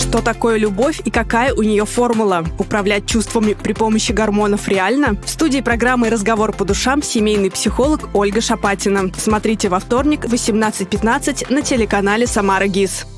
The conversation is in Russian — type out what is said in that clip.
Что такое любовь и какая у нее формула? Управлять чувствами при помощи гормонов реально? В студии программы «Разговор по душам» семейный психолог Ольга Шапатина. Смотрите во вторник в 18:15 на телеканале «Самара ГИС».